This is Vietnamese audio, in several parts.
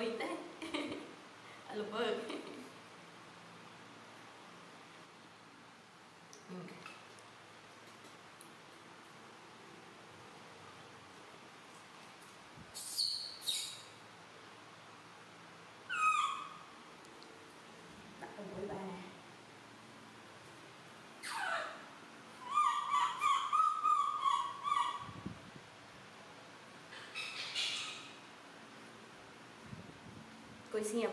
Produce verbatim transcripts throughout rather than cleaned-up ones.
bình đấy. Lục bơ. Ừ. Đặt con mũi ba nè. Cối xiêm.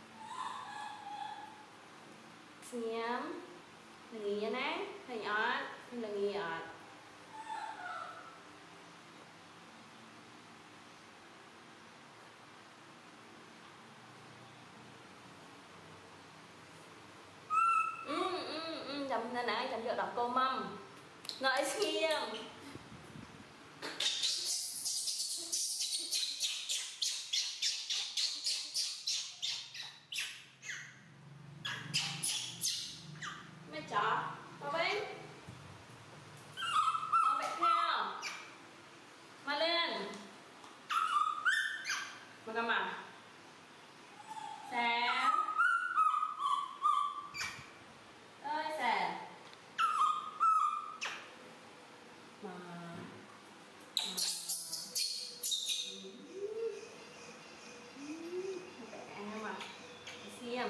Xiêm. Lagi nha nè, hình ọt, lagi ọt. Ừ, ừ, ừ, chấm nè nè, chấm rượu đỏ cô mâm. Ngợi xiêm. Mẹ chó, vào bên. Vào bên theo. Mà lên. Mà cầm à. Sáng. Ơi sẻ. Mà. Mà. Phải ăn không à. Xiêm.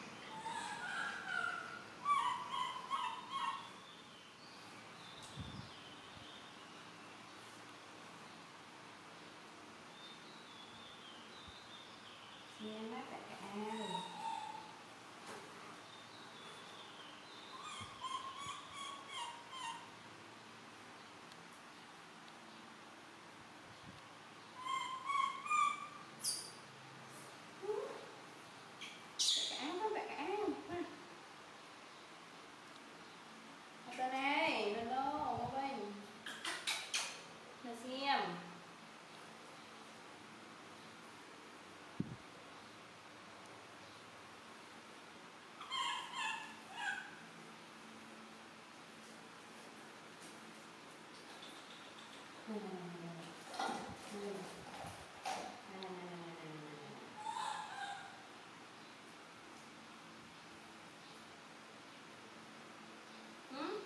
Xiêm bác phải ăn. Đây này, lên lô, qua bên. Là xiêm. Này này này này. Này này này này này này. Ừ?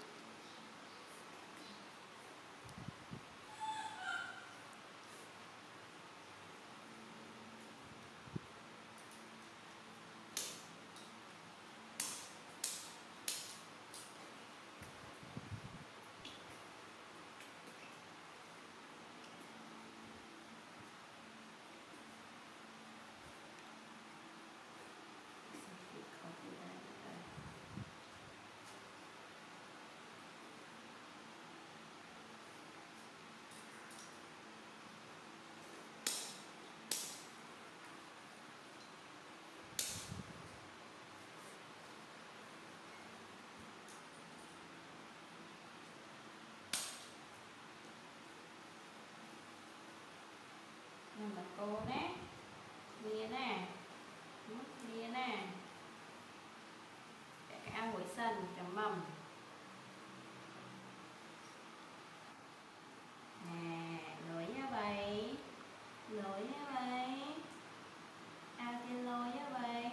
Nên là cô nè. Bia nè. Bia nè. Để cái ao buổi sân chấm mầm. Nè, lối nha vậy. Lối nha vậy. Ao tiên lối nha vậy.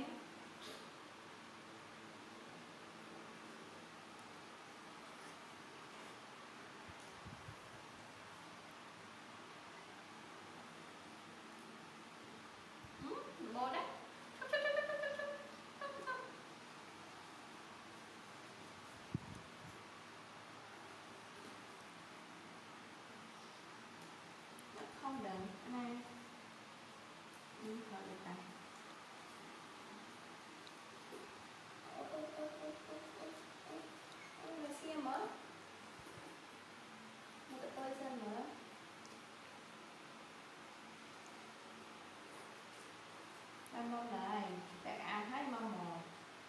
Ngô đấy. Không đừng anh này. Ừ, thôi được rồi. Là xiêm mở. Một cái tôi xem mở. Ăn mông này, để ăn hết mông một.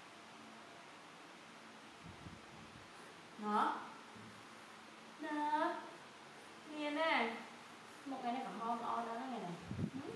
Đó. Đó. Nghe nè. Một cái này còn ngon o đó này này. Ừ.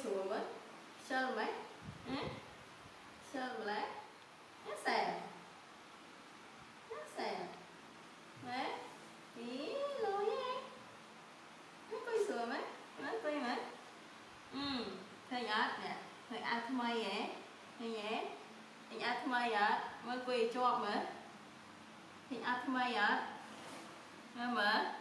sủa mới sơn mấy sơn lấy nó xè nó xè đấy ý lối ấy nó coi sủa mấy nó coi mấy ừ thấy nhá nè thấy ăn thơm mây vậy thấy nhé thấy ăn thơm mây vậy mới quỳ cho mà thấy ăn thơm mây vậy mà